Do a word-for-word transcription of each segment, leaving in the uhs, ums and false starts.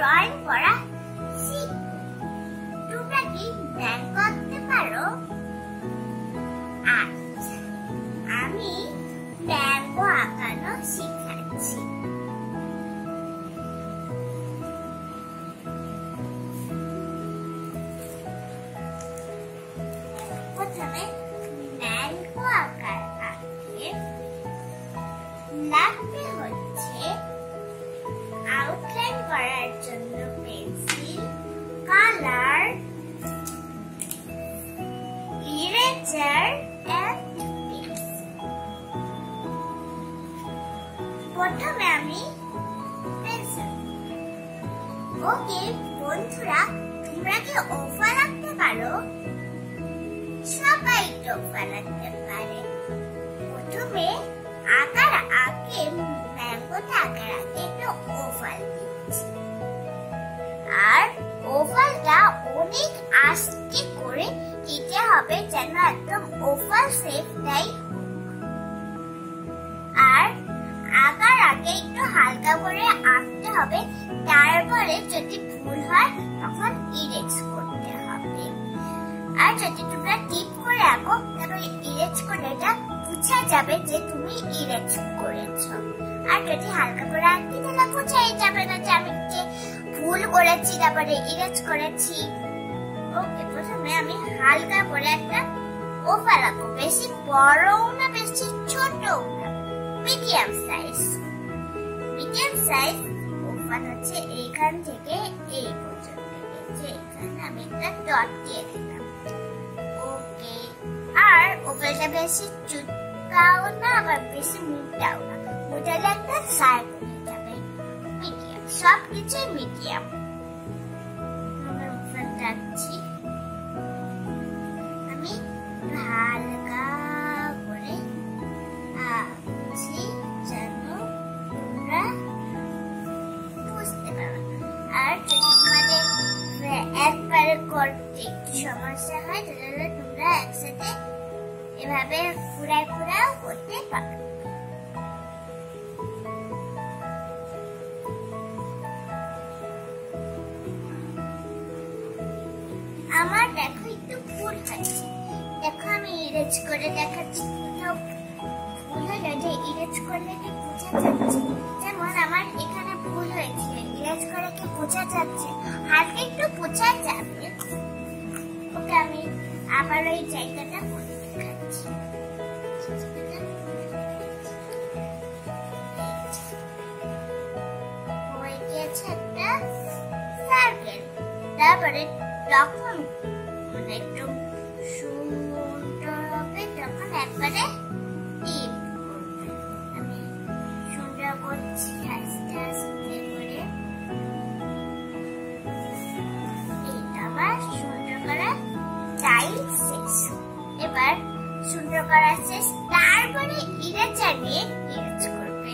Drawing করা শিখবে। তোমরা কি ম্যাঙ্গো আঁকতে পারো? আচ্ছা, আমি ম্যাঙ্গো আঁকানো শিখাচ্ছি। প্রথমে ম্যাঙ্গো আঁকার আগে লাগবে হচ্ছে আউটলাইন করার জন্য pencil, colour, eraser and pencil. প্রথমে আমি পেন্সিল। ওকে বন্ধুরা, তোমরা কি ওভাল আঁকতে পারো? সবাই তো ওভাল আঁকতে পারে। প্রথমে আঁকার আগে ম্যাঙ্গোটা আঁকার আগে একটু ওভাল দিচ্ছি, আর ওভালটা অনেক আস্তে করে দিতে হবে যেন একদম ওভাল শেপটাই হোক। আর আঁকার আগে একটু হালকা করে আঁকতে হবে, তারপরে যদি ভুল হয় তখন ইরেজ করতে হবে। আর যদি তোমরা টিপ করে আঁকো তাহলে ইরেজ করে এটা বুঝা যাবে যে তুমি ইরেজ করেছো। আর যদি হালকা করে আঁকি তাহলে বুঝাই যাবে না যে আমি যে ভুল করেছি তারপরে ইরেজ করেছি। ওকে, প্রথমে আমি হালকা করে একটা ওভাল আঁকবো, বেশি বড়ও না বেশি ছোটও না, medium size. Medium size oval হচ্ছে এইখান থেকে এই পর্যন্ত, যে এখানে আমি একটা ডট দিয়ে দিলাম। ওকে, আর ওভালটা বেশি চুটকাও না আবার বেশি মোটাও না, মোটালে একটা সার্কেল হয়ে যাবে। মিডিয়াম, সবকিছুই মিডিয়াম। আমার ওভালটা আঁকছি, আমি হালকা করে আঁকছি যেন তোমরা বুঝতে পারো। আর যদি তোমাদের একবারে করতে সমস্যা হয় তাহলে তোমরা একসাথে এভাবে ফুরায় ফুরাও করতে পারো। আমার দেখো একটু ভুল হচ্ছে, দেখো আমি ইরেজ করে দেখাচ্ছি, কোথাও ভুল হলে যে ইরেজ করলে কি বোঝা যাচ্ছে। যেমন আমার এখানে ভুল হয়েছে, ইরেজ করে কি বোঝা যাচ্ছে? হালকা একটু বোঝা যাবে। ওকে, আমি আবার ওই জায়গাটা করে দেখাচ্ছি। হয়ে গিয়েছে একটা সার্কেল। তারপরে যখন মানে একটু সুন্দর হবে তখন একবারে টিপ করবে। আমি সুন্দর করছি আস্তে আস্তে করে। এইটা আবার সুন্দর করা টাই শেষ। এবার সুন্দর করা শেষ, তারপরে ইরেজার নিয়ে ইরেজ করবে।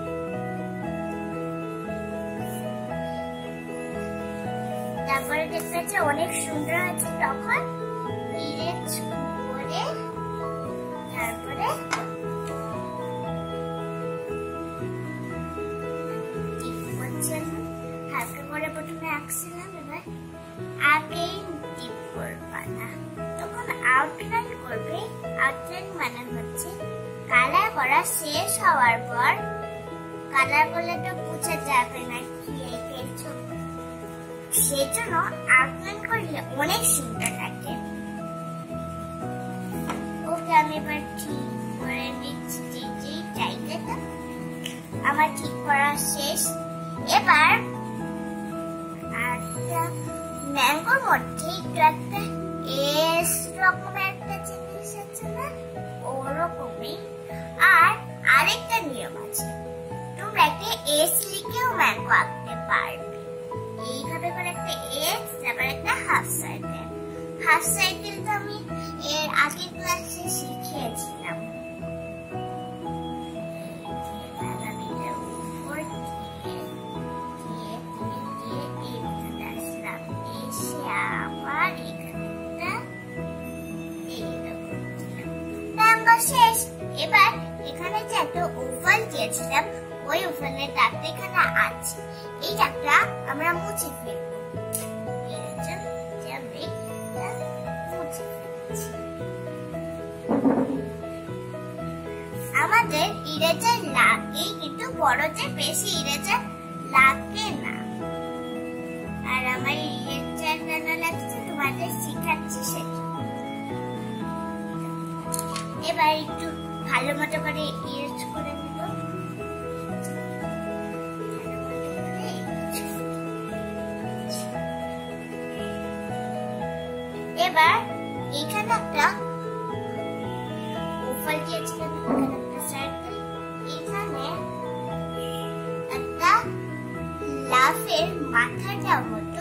তারপরে দেখবে যে অনেক সুন্দর হয়েছে, তখন ইরেজ করে তারপরে হালকা করে প্রথমে আঁকছিলাম, এবার আগেই টিপ করবা না, তখন আউটলাইন করবে। আউটলাইন মানে হচ্ছে কালার করা শেষ হওয়ার পর, কালার করলে তো বোঝা যাবে না কি এঁকেছো, সেই জন্য আউটলাইন করলে অনেক সুন্দর লাগে। ওকে, আমি এবার ঠিক করে নিচ্ছি যে জায়গাটা আমার ঠিক করা শেষ। এবার একটা ম্যাঙ্গোর মধ্যে একটু একটা এস রকমের একটা জিনিস আছে না, ওরকমই। আর আরেকটা নিয়ম আছে, তোমরা একটা এস লিখেও ম্যাঙ্গো আঁকতে পারবে। এইভাবে করে একটা এক্স, তারপর একটা হাফ সার্কেল। হাফ সার্কেল তো আমি এর আগের ক্লাসে শিখিয়েছিলাম। শেষ। এবার এখানে যে একটা ওভাল দিয়েছিলাম, ওই ওভালের দাগটা এখানে আছে। এই দাগটা আমরা মুছে ফেলবো। এর জন্য আমি মুছে ফেলছি। আমাদের ইরেজার লাগে, কিন্তু বড়তে বেশি ইরেজার লাগে না। আর আমার ইরেজার কেন লাগছে তোমাদের শিখাচ্ছি সেটা। এবার একটু ভালো মতো করে ইরেজ করে নেব। এবার এখানে একটা ওভাল দিয়েছিলাম, এখানে একটা সার্কেল, এখানে একটা লাফের মাথাটা মতো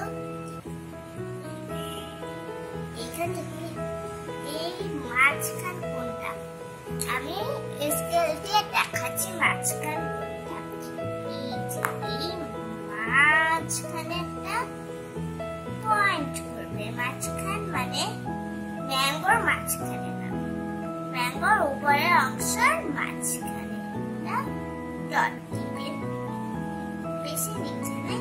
এখান থেকে এই মাঝখান কোনটা আমি স্কেল দিয়ে দেখাচ্ছি মাঝখান কোনটা। এই মাঝখানে একটা পয়েন্ট করবে, মাঝখান মানে ম্যাঙ্গোর মাঝখানে না, ম্যাঙ্গোর উপরের অংশের মাঝখানে ডট দিবে, বেশি নিচে নেই,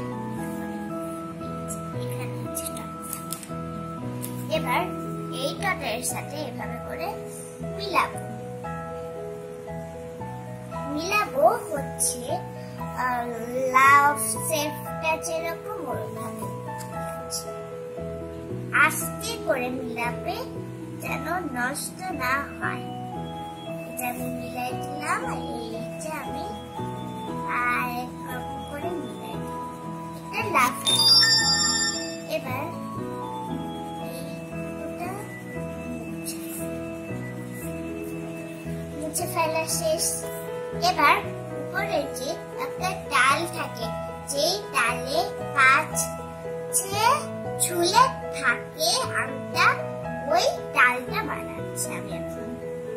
এখানে এবার এই ডটের সাথে এভাবে করে মিলাবো। মিলাবো হচ্ছে লাভ শেপটা যেরকম ওইভাবে আস্তে করে মিলাবে যেন নষ্ট না হয়। এটা আমি মিলাই দিলাম, এইটা আমি আর একরকম করে মিলাই দিলাম, এটা লাভ। এবার মুছে ফেলা শেষ। এবার উপরে যে একটা ডাল থাকে, যেই ডালে কাজ ঝুলে থাকে আমটা, ওই ডালটা বানাচ্ছি আমি এখন।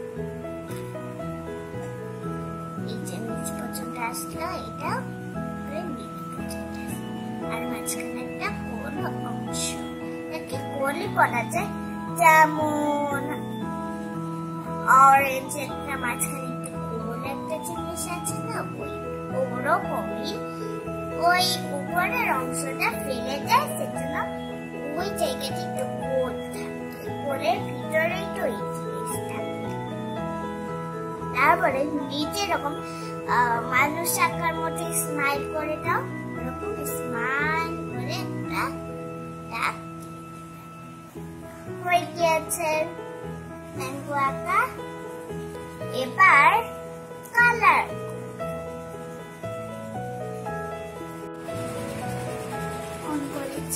এই যে নিচ পর্যন্ত আসলো, এটা নিচ পর্যন্ত আর মাঝখানে একটা গোল অংশ, এটাকে গোলই বলা যায়। যেমন অরেঞ্জ একটা মাঝখানে একটু গোল একটা জিনিস আছে না, ওই ওরকমই ওই উপরের অংশটা ফেলে যায়, সেজন্য ওই জায়গাটা একটু গোল থাকে, গোলের ভিতরেই তো এই জিনিসটা। তারপরে নিচে এরকম মানুষ আঁকার মতো স্মাইল করে দাও, এরকম স্মাইল করে একটা দাগ হয়ে গিয়েছে ম্যাঙ্গো আঁকা। এবার কালার অন করেছ,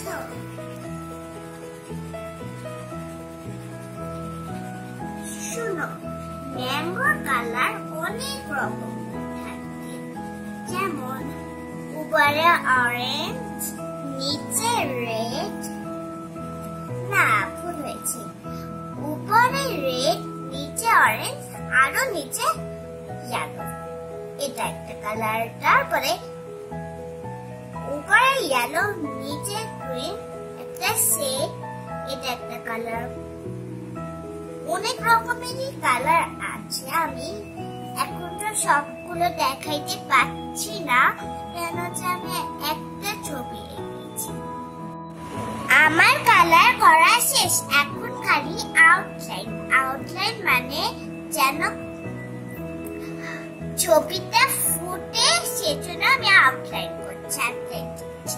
শুনো, ম্যাঙ্গোর কালার অনেক রকম থাকে, যেমন উপরে অরেঞ্জ, নিচে রেড, না ভুল হয়েছে, উপরে রেড, নিচে অরেঞ্জ, আরো নিচে ইয়েলো, এটা একটা কালার। তারপরে উপরে ইয়েলো, নিচে গ্রিন, একটা শেড, এটা একটা কালার। অনেক রকমেরই কালার আছে, আমি এখন তো সবগুলো দেখাইতে পাচ্ছি না, কেন যে আমি একটা ছবি এঁকেছি। আমার কালার করা শেষ, এখন খালি আউটলাইন। আউটলাইন মানে যেন ছবিটা ফুটে, সেজন্য আমি আউটলাইন করছি, আউটলাইন দিচ্ছি।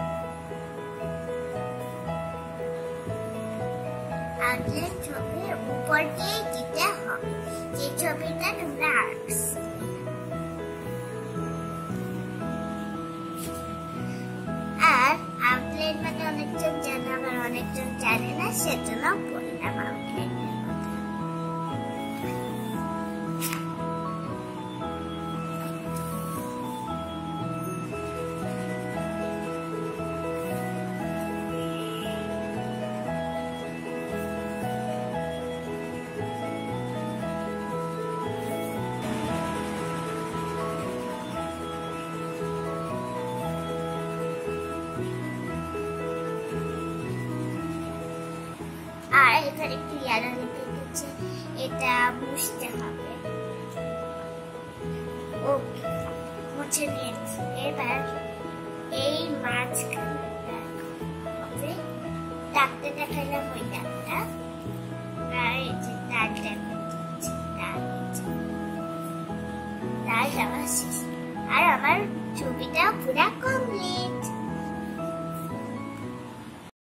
আউটলাইন ছবির উপর দিয়ে দিতে হবে, যে ছবিটা তোমরা আঁকছো। আর আউটলাইন মানে অনেকজন জানে, আবার অনেকজন জানে না, সেজন্য বললাম আউটলাইন। আর এখানে একটু ইয়ালো লিখে দিচ্ছে, এটা মুছতে হবে। ওকে, মুছে নিয়েছি। এবার এই মাঝখানটা দাগটা দেখালাম ওই দাগটা, আর এই যে দাগ দেখা যাচ্ছে, দাগ দাগ আমার শেষ। আর আমার ছবিটা পুরা কমপ্লিট।